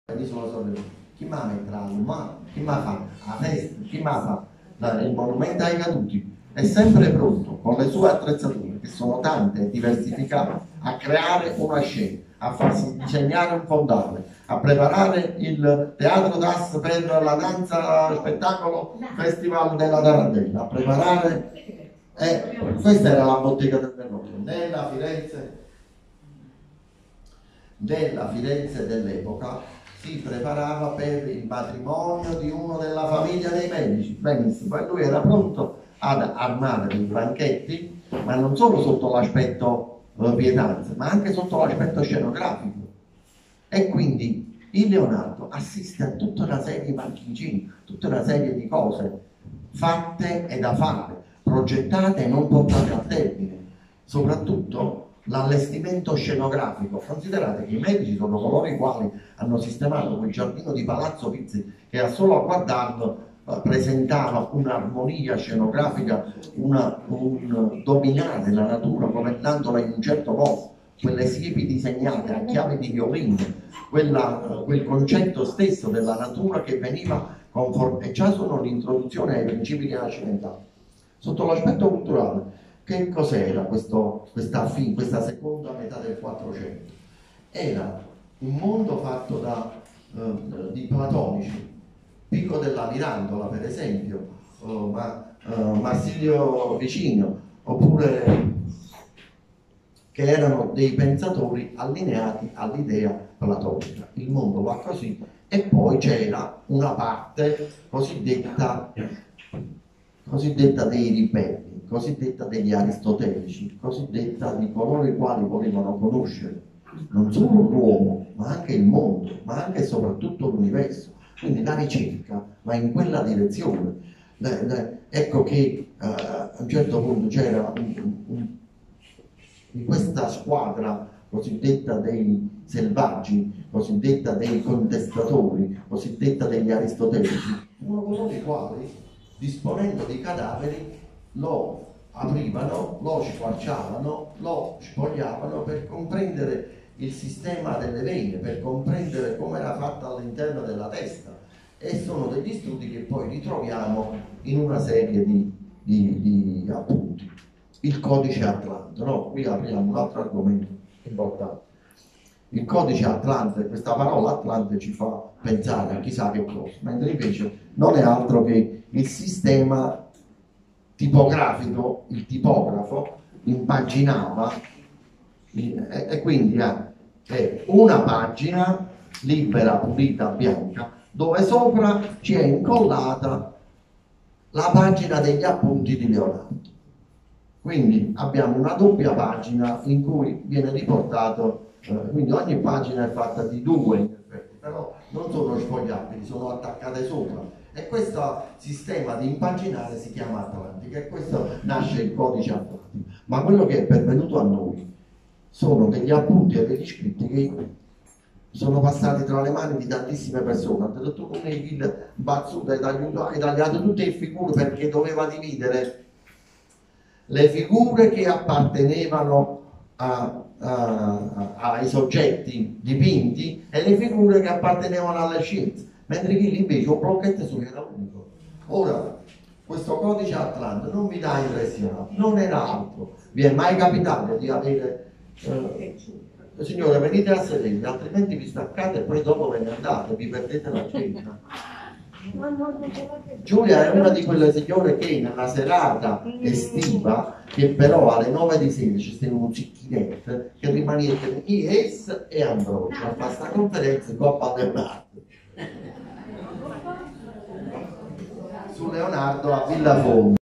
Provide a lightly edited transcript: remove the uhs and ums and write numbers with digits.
l'isola Sorrento, chi mi metterà l'umano, chi mi fa la festa, chi mi fa il monumento ai caduti, è sempre pronto con le sue attrezzature, che sono tante e diversificate, a creare una scena, a farsi disegnare un fondale, a preparare il teatro d'as per la danza spettacolo festival della Tarantella, a preparare, questa era la bottega del Vernone, nella Firenze dell'epoca si preparava per il matrimonio di uno della famiglia dei Medici, benissimo, e lui era pronto ad armare dei banchetti, ma non solo sotto l'aspetto pietanza, ma anche sotto l'aspetto scenografico. E quindi il Leonardo assiste a tutta una serie di marchingegni, tutta una serie di cose fatte e da fare, progettate e non portate a termine, soprattutto l'allestimento scenografico. Considerate che i Medici sono coloro i quali hanno sistemato quel giardino di Palazzo Pizzi, che a solo a guardarlo presentava un'armonia scenografica, un dominare la natura commentandola in un certo modo, quelle siepi disegnate a chiave di violino, quel concetto stesso della natura che veniva e già sono l'introduzione ai principi rinascimentali. Sotto l'aspetto culturale, che cos'era questa seconda metà del 400? Era un mondo fatto di platonici, Pico della Mirandola per esempio, Marsilio Ficino, oppure che erano dei pensatori allineati all'idea platonica. Il mondo va così, e poi c'era una parte cosiddetta dei ribelli, cosiddetta degli aristotelici, cosiddetta di coloro i quali volevano conoscere non solo l'uomo, ma anche il mondo, ma anche e soprattutto l'universo. Quindi la ricerca va in quella direzione. Ecco che a un certo punto c'era in questa squadra cosiddetta dei selvaggi, cosiddetta dei contestatori, cosiddetta degli aristotelici, uno coloro i quali, disponendo dei cadaveri, lo aprivano, lo squarciavano, lo spogliavano per comprendere il sistema delle vene, per comprendere come era fatta all'interno della testa, e sono degli studi che poi ritroviamo in una serie di appunti. Il codice Atlante, no? Qui apriamo un altro argomento importante. Il codice Atlante, questa parola Atlante ci fa pensare a chissà che cosa, mentre invece non è altro che il sistema tipografico, il tipografo impaginava, e quindi è una pagina libera, pulita, bianca, dove sopra ci è incollata la pagina degli appunti di Leonardo. Quindi abbiamo una doppia pagina in cui viene riportato, quindi ogni pagina è fatta di due, in effetti, però non sono sfogliabili, sono attaccate sopra. E questo sistema di impaginare si chiama Atlantica, e questo nasce il codice Atlantico. Ma quello che è pervenuto a noi sono degli appunti e degli scritti che sono passati tra le mani di tantissime persone. Ha detto tu il Bazzuta hai tagliato tutte le figure perché doveva dividere le figure che appartenevano ai soggetti dipinti e le figure che appartenevano alle scienze, mentre lì invece un blocchetto solo era unico. Ora, questo codice Atlante non vi dà impressione, non era altro. Vi è mai capitato di avere signore, venite a sedere, altrimenti vi staccate e poi dopo ve ne andate, vi perdete la cena. Giulia è una di quelle signore che in una serata estiva, che però alle 9 di sera ci sta un cicchinetto che rimanete Ies e Ambrogio a fare questa conferenza in Coppa del Marte su Leonardo a Villa Fondo.